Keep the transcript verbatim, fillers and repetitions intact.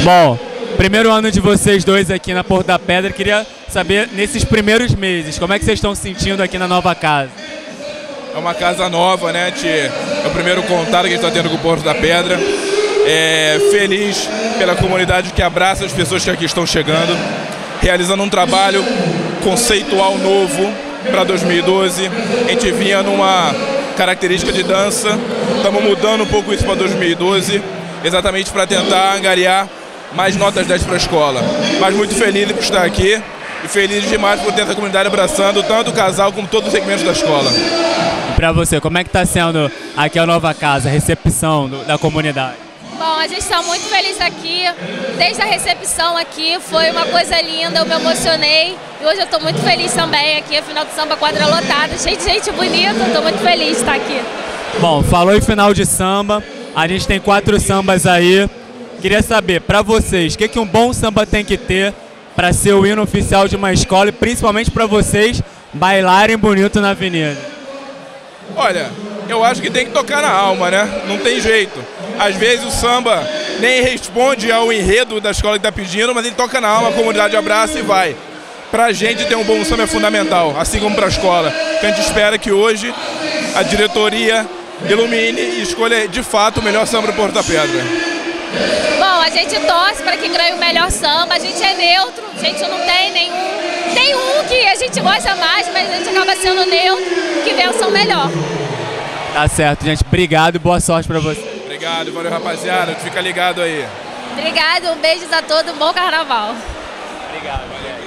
Bom, primeiro ano de vocês dois aqui na Porto da Pedra, queria saber, nesses primeiros meses, como é que vocês estão se sentindo aqui na nova casa? É uma casa nova, né, Tchê? É o primeiro contato que a gente está tendo com o Porto da Pedra. É, feliz pela comunidade que abraça as pessoas que aqui estão chegando, realizando um trabalho conceitual novo para dois mil e doze. A gente vinha numa característica de dança, estamos mudando um pouco isso para dois mil e doze, exatamente para tentar angariar mais notas dez para a escola. Mas muito feliz por estar aqui e feliz demais por ter essa comunidade abraçando tanto o casal como todos os segmentos da escola. E para você, como é que está sendo aqui a nova casa, a recepção do, da comunidade? Bom, a gente está muito feliz aqui, desde a recepção aqui, foi uma coisa linda, eu me emocionei e hoje eu estou muito feliz também aqui, final de samba, quadra lotada, cheio de gente bonita, estou muito feliz de estar aqui. Bom, falou em final de samba, a gente tem quatro sambas aí, queria saber, para vocês, o que, que um bom samba tem que ter para ser o hino oficial de uma escola e principalmente para vocês bailarem bonito na avenida? Olha, eu acho que tem que tocar na alma, né? Não tem jeito. Às vezes o samba nem responde ao enredo da escola que está pedindo, mas ele toca na alma, a comunidade abraça e vai. Pra gente ter um bom samba é fundamental, assim como para a escola. Então a gente espera que hoje a diretoria ilumine e escolha de fato o melhor samba do Porto da Pedra. Bom, a gente torce para que ganhe o melhor samba, a gente é neutro, a gente não tem nenhum... Tem um que a gente gosta mais, mas a gente acaba sendo neutro, que vença o melhor. Tá certo, gente. Obrigado e boa sorte pra você. Obrigado, valeu rapaziada, fica ligado aí. Obrigado, um beijo a todos, um bom carnaval. Obrigado, valeu.